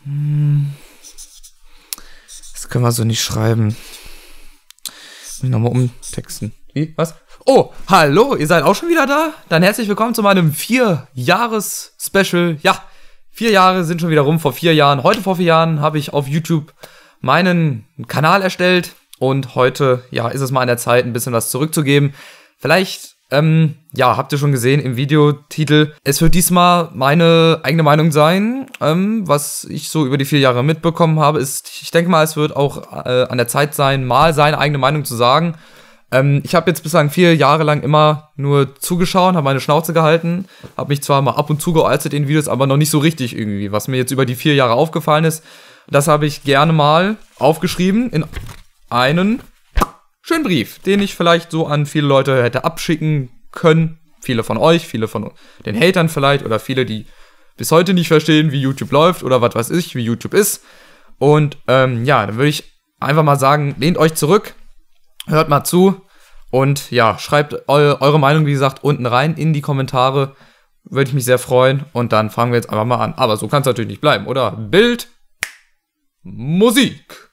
Das können wir so nicht schreiben. Muss ich nochmal umtexten. Wie? Was? Oh, hallo, ihr seid auch schon wieder da? Dann herzlich willkommen zu meinem 4-Jahres-Special. Ja, 4 Jahre sind schon wieder rum. Vor 4 Jahren, heute vor 4 Jahren, habe ich auf YouTube meinen Kanal erstellt. Und heute, ja, ist es mal an der Zeit, ein bisschen was zurückzugeben. Vielleicht, ja, habt ihr schon gesehen im Videotitel. Es wird diesmal meine eigene Meinung sein. Was ich so über die 4 Jahre mitbekommen habe, ist, ich denke mal, es wird auch an der Zeit sein, mal seine eigene Meinung zu sagen. Ich habe jetzt bislang 4 Jahre lang immer nur zugeschaut, habe meine Schnauze gehalten, habe mich zwar mal ab und zu geäußert in Videos, aber noch nicht so richtig irgendwie, was mir jetzt über die 4 Jahre aufgefallen ist. Das habe ich gerne mal aufgeschrieben in einen schönen Brief, den ich vielleicht so an viele Leute hätte abschicken können. Viele von euch, viele von den Hatern vielleicht oder viele, die bis heute nicht verstehen, wie YouTube läuft oder was weiß ich, wie YouTube ist. Und ja, dann würde ich einfach mal sagen, lehnt euch zurück, hört mal zu und ja, schreibt eure Meinung, wie gesagt, unten rein in die Kommentare. Würde ich mich sehr freuen und dann fangen wir jetzt einfach mal an. Aber so kann es natürlich nicht bleiben, oder? Bild, Musik.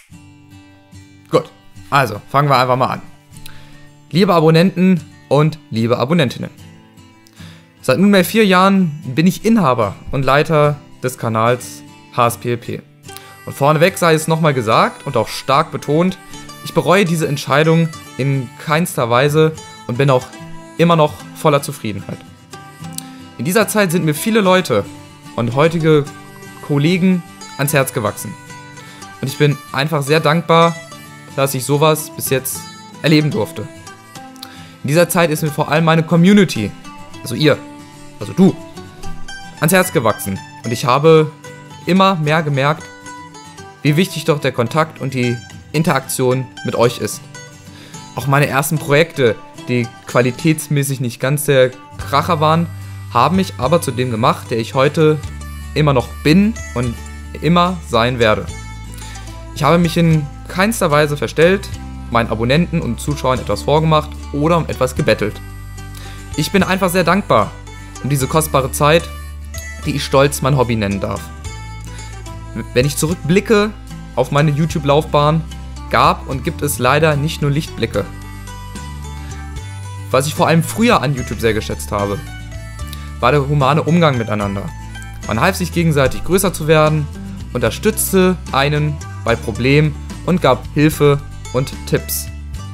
Gut, also fangen wir einfach mal an. Liebe Abonnenten und liebe Abonnentinnen. Seit nunmehr 4 Jahren bin ich Inhaber und Leiter des Kanals HSPLP. Und vorneweg sei es nochmal gesagt und auch stark betont, ich bereue diese Entscheidung in keinster Weise und bin auch immer noch voller Zufriedenheit. In dieser Zeit sind mir viele Leute und heutige Kollegen ans Herz gewachsen. Und ich bin einfach sehr dankbar, dass ich sowas bis jetzt erleben durfte. In dieser Zeit ist mir vor allem meine Community, also ihr, also du, ans Herz gewachsen. Und ich habe immer mehr gemerkt, wie wichtig doch der Kontakt und die Interaktion mit euch ist. Auch meine ersten Projekte, die qualitätsmäßig nicht ganz der Kracher waren, haben mich aber zu dem gemacht, der ich heute immer noch bin und immer sein werde. Ich habe mich in keinster Weise verstellt, meinen Abonnenten und Zuschauern etwas vorgemacht oder um etwas gebettelt. Ich bin einfach sehr dankbar um diese kostbare Zeit, die ich stolz mein Hobby nennen darf. Wenn ich zurückblicke auf meine YouTube-Laufbahn, gab und gibt es leider nicht nur Lichtblicke. Was ich vor allem früher an YouTube sehr geschätzt habe, war der humane Umgang miteinander. Man half sich gegenseitig größer zu werden, unterstützte einen bei Problemen und gab Hilfe und Tipps.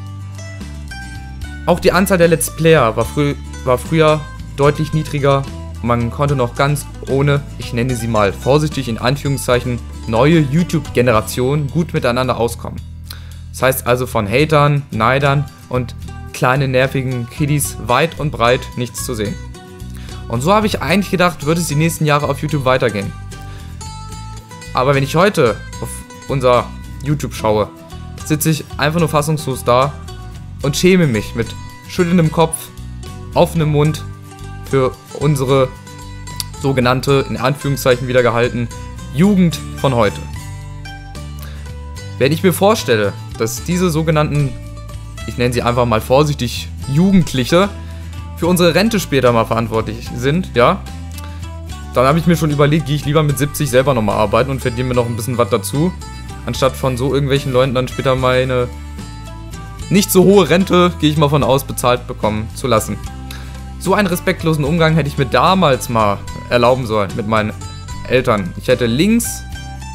Auch die Anzahl der Let's Player war früher deutlich niedriger und man konnte noch ganz ohne, ich nenne sie mal vorsichtig in Anführungszeichen, neue YouTube-Generation gut miteinander auskommen. Das heißt also von Hatern, Neidern und kleinen nervigen Kiddies weit und breit nichts zu sehen. Und so habe ich eigentlich gedacht, würde es die nächsten Jahre auf YouTube weitergehen. Aber wenn ich heute auf unser YouTube schaue, sitze ich einfach nur fassungslos da und schäme mich mit schüttelndem Kopf, offenem Mund für unsere sogenannte, in Anführungszeichen wieder gehalten, Jugend von heute. Wenn ich mir vorstelle, dass diese sogenannten, ich nenne sie einfach mal vorsichtig, Jugendliche für unsere Rente später mal verantwortlich sind, ja, dann habe ich mir schon überlegt, gehe ich lieber mit 70 selber nochmal arbeiten und verdiene mir noch ein bisschen was dazu, anstatt von so irgendwelchen Leuten dann später meine nicht so hohe Rente, gehe ich mal von aus, bezahlt bekommen zu lassen. So einen respektlosen Umgang hätte ich mir damals mal erlauben sollen mit meinen Eltern. Ich hätte links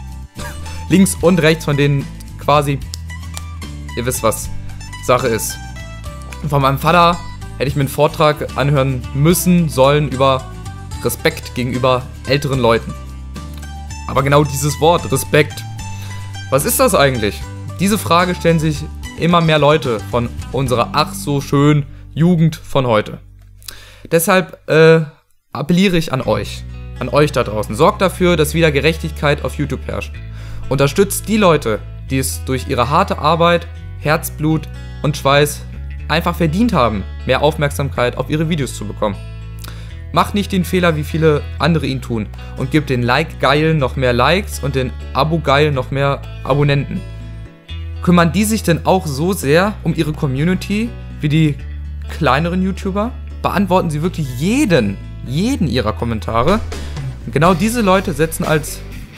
und rechts von denen quasi, ihr wisst was Sache ist. Und von meinem Vater hätte ich mir einen Vortrag anhören müssen, sollen über Respekt gegenüber älteren Leuten. Aber genau dieses Wort, Respekt, was ist das eigentlich? Diese Frage stellen sich immer mehr Leute von unserer ach so schönen Jugend von heute. Deshalb appelliere ich an euch da draußen. Sorgt dafür, dass wieder Gerechtigkeit auf YouTube herrscht. Unterstützt die Leute, die es durch ihre harte Arbeit, Herzblut und Schweiß einfach verdient haben, mehr Aufmerksamkeit auf ihre Videos zu bekommen. Macht nicht den Fehler, wie viele andere ihn tun und gebt den Like-Geilen noch mehr Likes und den Abo-Geilen noch mehr Abonnenten. Kümmern die sich denn auch so sehr um ihre Community wie die kleineren YouTuber? Beantworten sie wirklich jeden ihrer Kommentare? Und genau diese Leute setzen als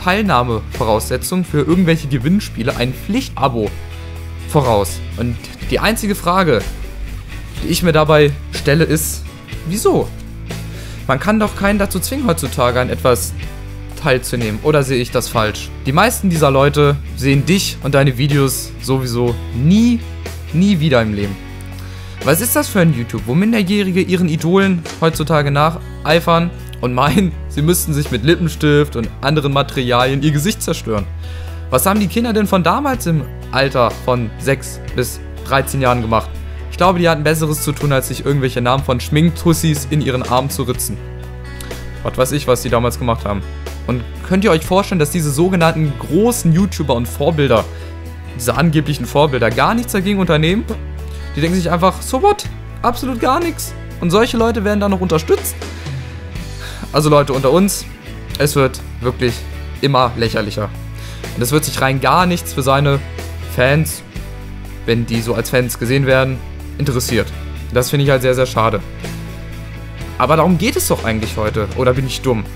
Teilnahmevoraussetzung für irgendwelche Gewinnspiele ein Pflichtabo voraus. Und die einzige Frage, die ich mir dabei stelle, ist, wieso? Man kann doch keinen dazu zwingen, heutzutage an etwas teilzunehmen. Oder sehe ich das falsch? Die meisten dieser Leute sehen dich und deine Videos sowieso nie wieder im Leben. Was ist das für ein YouTube, wo Minderjährige ihren Idolen heutzutage nacheifern und meinen, sie müssten sich mit Lippenstift und anderen Materialien ihr Gesicht zerstören? Was haben die Kinder denn von damals im Alter von 6 bis 13 Jahren gemacht? Ich glaube, die hatten Besseres zu tun, als sich irgendwelche Namen von Schminktussis in ihren Armen zu ritzen. Was weiß ich, was die damals gemacht haben. Und könnt ihr euch vorstellen, dass diese sogenannten großen YouTuber und Vorbilder, diese angeblichen Vorbilder, gar nichts dagegen unternehmen? Die denken sich einfach, so what? Absolut gar nichts. Und solche Leute werden dann noch unterstützt? Also Leute, unter uns, es wird wirklich immer lächerlicher. Und es wird sich rein gar nichts für seine Fans, wenn die so als Fans gesehen werden, interessiert. Das finde ich halt sehr, sehr schade. Aber darum geht es doch eigentlich heute. Oder bin ich dumm?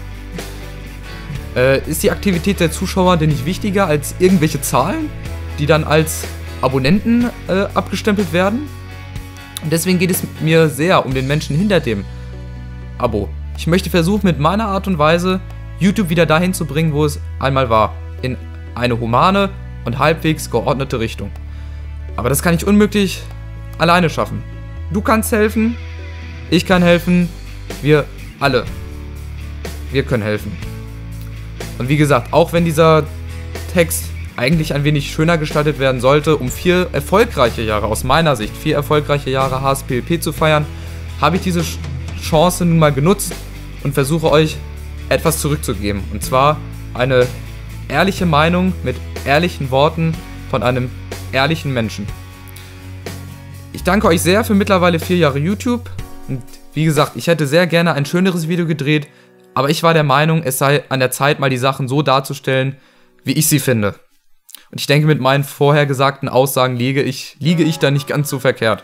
Ist die Aktivität der Zuschauer denn nicht wichtiger als irgendwelche Zahlen, die dann als Abonnenten abgestempelt werden? Und deswegen geht es mir sehr um den Menschen hinter dem Abo. Ich möchte versuchen, mit meiner Art und Weise YouTube wieder dahin zu bringen, wo es einmal war. In eine humane und halbwegs geordnete Richtung. Aber das kann ich unmöglich alleine schaffen. Du kannst helfen, ich kann helfen, wir alle. Wir können helfen. Und wie gesagt, auch wenn dieser Text eigentlich ein wenig schöner gestaltet werden sollte, um 4 erfolgreiche Jahre, aus meiner Sicht, 4 erfolgreiche Jahre HSPLP zu feiern, habe ich diese Chance nun mal genutzt und versuche euch etwas zurückzugeben. Und zwar eine ehrliche Meinung mit ehrlichen Worten von einem ehrlichen Menschen. Ich danke euch sehr für mittlerweile 4 Jahre YouTube. Und wie gesagt, ich hätte sehr gerne ein schöneres Video gedreht, aber ich war der Meinung, es sei an der Zeit, mal die Sachen so darzustellen, wie ich sie finde. Und ich denke, mit meinen vorher gesagten Aussagen liege ich da nicht ganz so verkehrt.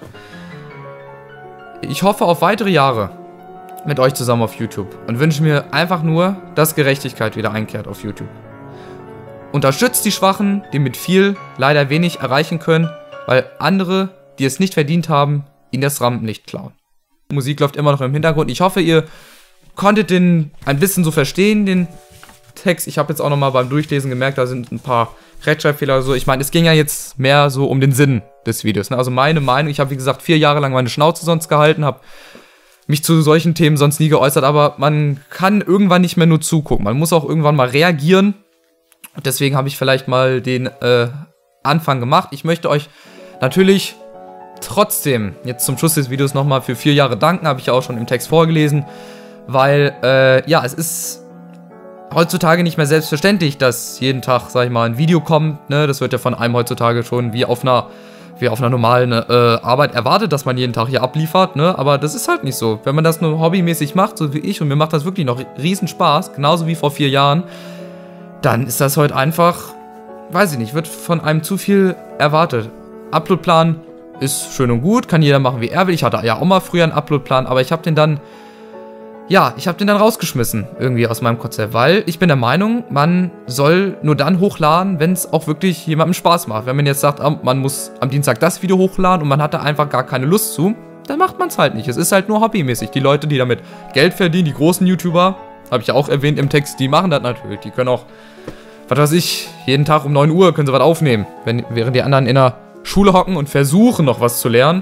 Ich hoffe auf weitere Jahre mit euch zusammen auf YouTube und wünsche mir einfach nur, dass Gerechtigkeit wieder einkehrt auf YouTube. Unterstützt die Schwachen, die mit viel leider wenig erreichen können, weil andere, die es nicht verdient haben, ihnen das Rampenlicht klauen. Die Musik läuft immer noch im Hintergrund. Ich hoffe, ihr konntet den ein bisschen so verstehen, den Text. Ich habe jetzt auch nochmal beim Durchlesen gemerkt, da sind ein paar Rechtschreibfehler oder so. Ich meine, es ging ja jetzt mehr so um den Sinn des Videos. Ne? Also meine Meinung, ich habe wie gesagt 4 Jahre lang meine Schnauze sonst gehalten, habe mich zu solchen Themen sonst nie geäußert, aber man kann irgendwann nicht mehr nur zugucken. Man muss auch irgendwann mal reagieren. Deswegen habe ich vielleicht mal den Anfang gemacht. Ich möchte euch natürlich trotzdem jetzt zum Schluss des Videos nochmal für 4 Jahre danken, habe ich ja auch schon im Text vorgelesen, weil, ja, es ist heutzutage nicht mehr selbstverständlich, dass jeden Tag, sag ich mal, ein Video kommt, ne? Das wird ja von einem heutzutage schon wie auf einer normalen Arbeit erwartet, dass man jeden Tag hier abliefert, ne? Aber das ist halt nicht so. Wenn man das nur hobbymäßig macht, so wie ich, und mir macht das wirklich noch riesen Spaß, genauso wie vor 4 Jahren, dann ist das heute einfach, weiß ich nicht, wird von einem zu viel erwartet. Uploadplan ist schön und gut, kann jeder machen, wie er will. Ich hatte ja auch mal früher einen Uploadplan, aber ich habe den dann rausgeschmissen, irgendwie aus meinem Konzept, weil ich bin der Meinung, man soll nur dann hochladen, wenn es auch wirklich jemandem Spaß macht. Wenn man jetzt sagt, man muss am Dienstag das Video hochladen und man hat da einfach gar keine Lust zu, dann macht man es halt nicht. Es ist halt nur hobbymäßig. Die Leute, die damit Geld verdienen, die großen YouTuber, habe ich ja auch erwähnt im Text, die machen das natürlich. Die können auch, was weiß ich, jeden Tag um 9 Uhr können sie was aufnehmen, während die anderen in der Schule hocken und versuchen noch was zu lernen.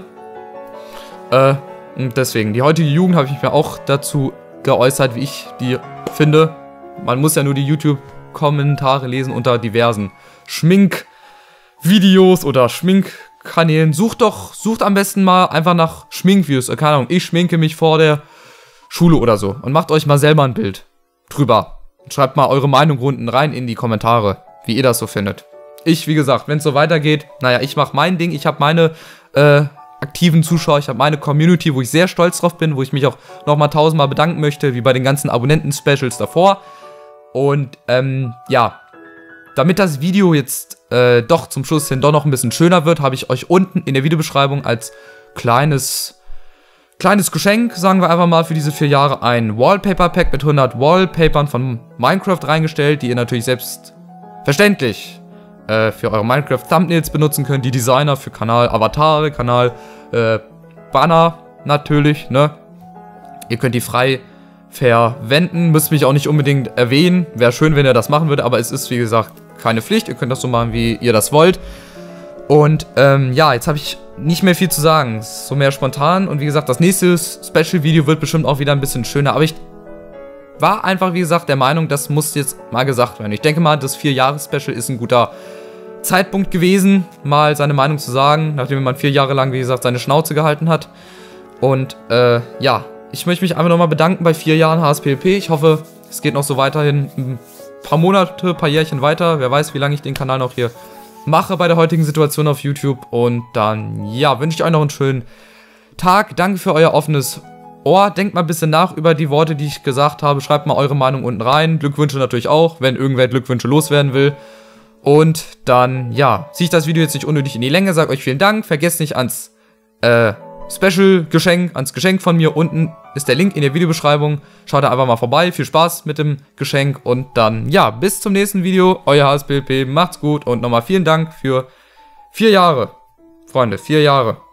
Und deswegen, die heutige Jugend habe ich mir auch dazu geäußert, wie ich die finde. Man muss ja nur die YouTube-Kommentare lesen unter diversen Schminkvideos oder Schminkkanälen. Sucht am besten mal einfach nach Schminkvideos. Keine Ahnung, ich schminke mich vor der Schule oder so. Und macht euch mal selber ein Bild drüber. Und schreibt mal eure Meinung unten rein in die Kommentare, wie ihr das so findet. Ich, wie gesagt, wenn es so weitergeht, naja, ich mache mein Ding. Ich habe meine aktiven Zuschauer, ich habe meine Community, wo ich sehr stolz drauf bin, wo ich mich auch nochmal 1000-mal bedanken möchte, wie bei den ganzen Abonnenten-Specials davor. Und ja, damit das Video jetzt doch zum Schluss hin doch noch ein bisschen schöner wird, habe ich euch unten in der Videobeschreibung als kleines kleines Geschenk, sagen wir einfach mal, für diese 4 Jahre ein Wallpaper-Pack mit 100 Wallpapern von Minecraft reingestellt, die ihr natürlich selbstverständlich für eure Minecraft-Thumbnails benutzen könnt, die Designer für Kanal, Avatare, Kanal, Banner natürlich, ne? Ihr könnt die frei verwenden, müsst mich auch nicht unbedingt erwähnen, wäre schön, wenn ihr das machen würdet, aber es ist, wie gesagt, keine Pflicht, ihr könnt das so machen, wie ihr das wollt. Und, ja, jetzt habe ich nicht mehr viel zu sagen, es ist so mehr spontan und wie gesagt, das nächste Special-Video wird bestimmt auch wieder ein bisschen schöner, aber ich war einfach, wie gesagt, der Meinung, das muss jetzt mal gesagt werden. Ich denke mal, das 4-Jahres-Special ist ein guter Zeitpunkt gewesen, mal seine Meinung zu sagen, nachdem man 4 Jahre lang, wie gesagt, seine Schnauze gehalten hat. Und, ja, ich möchte mich einfach nochmal bedanken bei 4 Jahren HSPLP. Ich hoffe, es geht noch so weiterhin ein paar Monate, ein paar Jährchen weiter. Wer weiß, wie lange ich den Kanal noch hier mache bei der heutigen Situation auf YouTube. Und dann, ja, wünsche ich euch noch einen schönen Tag. Danke für euer offenes Ohr. Denkt mal ein bisschen nach über die Worte, die ich gesagt habe. Schreibt mal eure Meinung unten rein. Glückwünsche natürlich auch, wenn irgendwer Glückwünsche loswerden will. Und dann, ja, ziehe ich das Video jetzt nicht unnötig in die Länge. Sag euch vielen Dank. Vergesst nicht ans Special-Geschenk, ans Geschenk von mir. Unten ist der Link in der Videobeschreibung. Schaut da einfach mal vorbei. Viel Spaß mit dem Geschenk. Und dann, ja, bis zum nächsten Video. Euer HSPLP. Macht's gut. Und nochmal vielen Dank für 4 Jahre. Freunde, 4 Jahre.